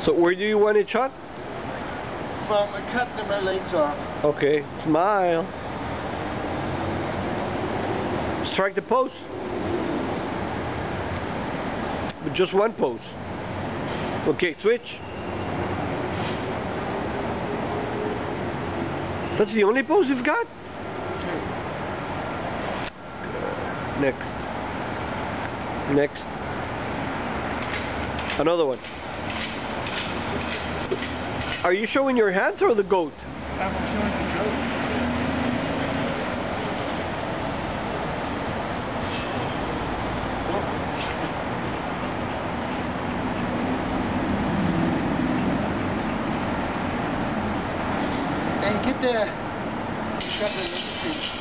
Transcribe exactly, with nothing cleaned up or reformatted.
So where do you want it shot? Well, I cut my legs off. Okay, smile. Strike the post. But just one post. Okay, switch. That's the only pose you've got? Two. Next. Next. Another one. Are you showing your hands or the goat? I'm showing the goat. And get the... Got the